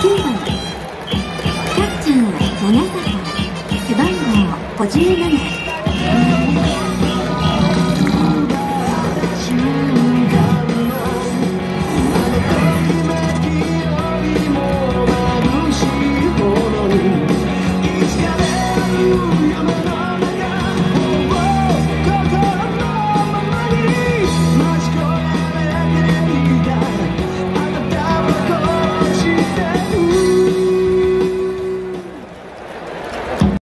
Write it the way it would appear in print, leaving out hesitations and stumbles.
9番キャッチャー長坂背番号57